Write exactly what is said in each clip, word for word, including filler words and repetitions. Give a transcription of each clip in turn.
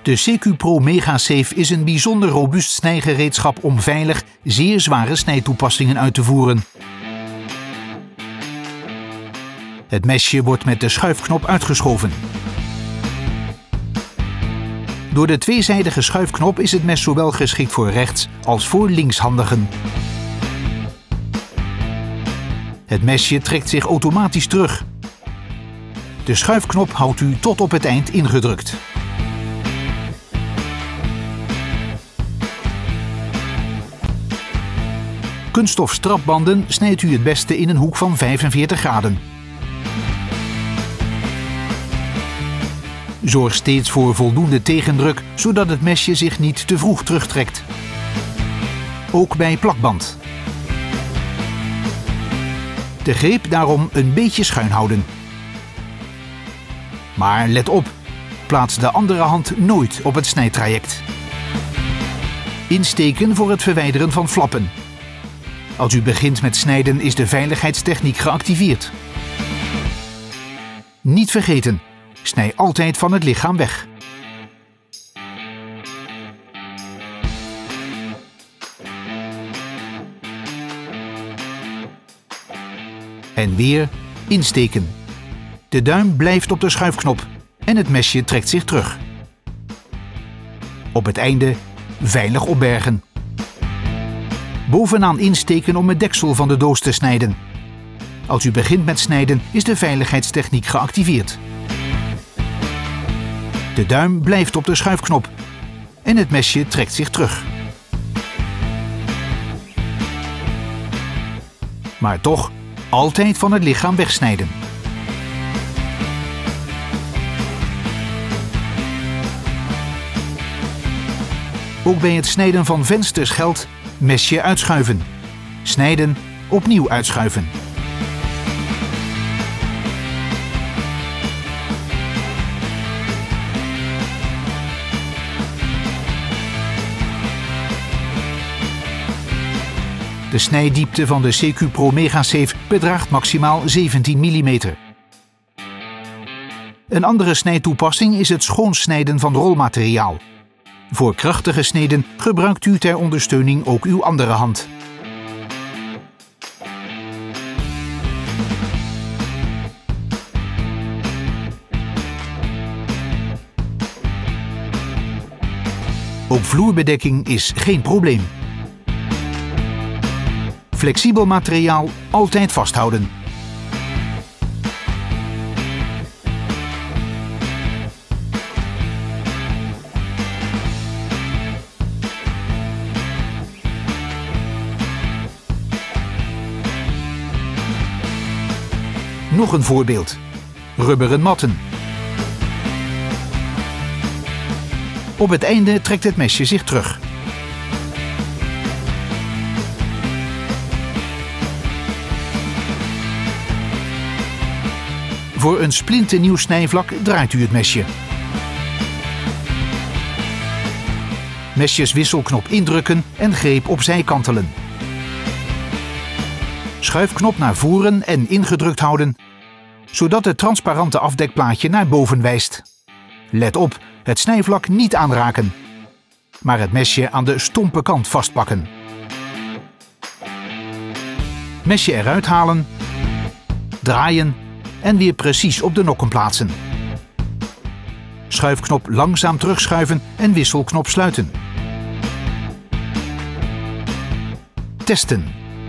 De C Q Pro MegaSafe is een bijzonder robuust snijgereedschap om veilig zeer zware snijtoepassingen uit te voeren. Het mesje wordt met de schuifknop uitgeschoven. Door de tweezijdige schuifknop is het mes zowel geschikt voor rechts- als voor linkshandigen. Het mesje trekt zich automatisch terug. De schuifknop houdt u tot op het eind ingedrukt. Kunststof strapbanden snijdt u het beste in een hoek van vijfenveertig graden. Zorg steeds voor voldoende tegendruk, zodat het mesje zich niet te vroeg terugtrekt. Ook bij plakband. De greep daarom een beetje schuin houden. Maar let op, plaats de andere hand nooit op het snijtraject. Insteken voor het verwijderen van flappen. Als u begint met snijden is de veiligheidstechniek geactiveerd. Niet vergeten, snij altijd van het lichaam weg. En weer insteken. De duim blijft op de schuifknop en het mesje trekt zich terug. Op het einde veilig opbergen. Bovenaan insteken om het deksel van de doos te snijden. Als u begint met snijden is de veiligheidstechniek geactiveerd. De duim blijft op de schuifknop en het mesje trekt zich terug. Maar toch altijd van het lichaam wegsnijden. Ook bij het snijden van vensters geldt: mesje uitschuiven. Snijden, opnieuw uitschuiven. De snijdiepte van de C Q Pro MegaSafe bedraagt maximaal zeventien millimeter. Een andere snijtoepassing is het schoonsnijden van rolmateriaal. Voor krachtige sneden gebruikt u ter ondersteuning ook uw andere hand. Ook vloerbedekking is geen probleem. Flexibel materiaal altijd vasthouden. Nog een voorbeeld. Rubberen matten. Op het einde trekt het mesje zich terug. Voor een splinternieuw snijvlak draait u het mesje. Mesjeswisselknop indrukken en greep opzij kantelen. Schuifknop naar voren en ingedrukt houden, zodat het transparante afdekplaatje naar boven wijst. Let op, het snijvlak niet aanraken, maar het mesje aan de stompe kant vastpakken. Mesje eruit halen, draaien en weer precies op de nokken plaatsen. Schuifknop langzaam terugschuiven en wisselknop sluiten. Testen.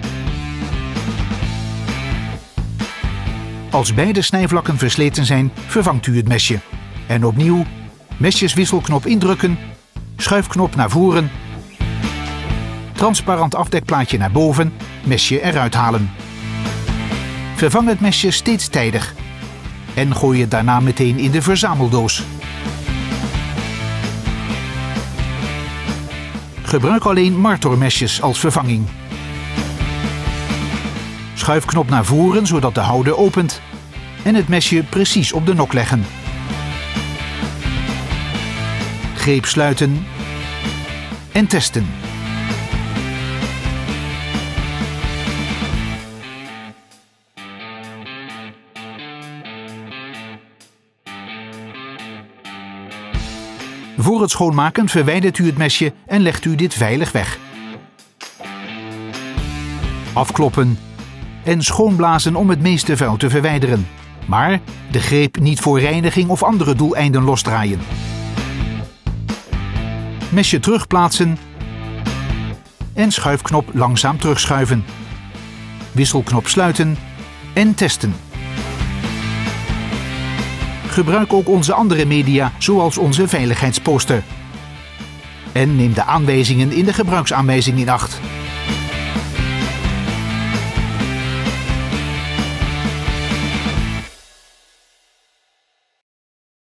Als beide snijvlakken versleten zijn, vervangt u het mesje. En opnieuw, mesjeswisselknop indrukken, schuifknop naar voren, transparant afdekplaatje naar boven, mesje eruit halen. Vervang het mesje steeds tijdig en gooi het daarna meteen in de verzameldoos. Gebruik alleen Martor-mesjes als vervanging. Schuifknop naar voren zodat de houder opent en het mesje precies op de nok leggen. Greep sluiten en testen. Voor het schoonmaken verwijdert u het mesje en legt u dit veilig weg. Afkloppen en schoonblazen om het meeste vuil te verwijderen. Maar de greep niet voor reiniging of andere doeleinden losdraaien. Mesje terugplaatsen en schuifknop langzaam terugschuiven. Wisselknop sluiten en testen. Gebruik ook onze andere media, zoals onze veiligheidsposter. En neem de aanwijzingen in de gebruiksaanwijzing in acht.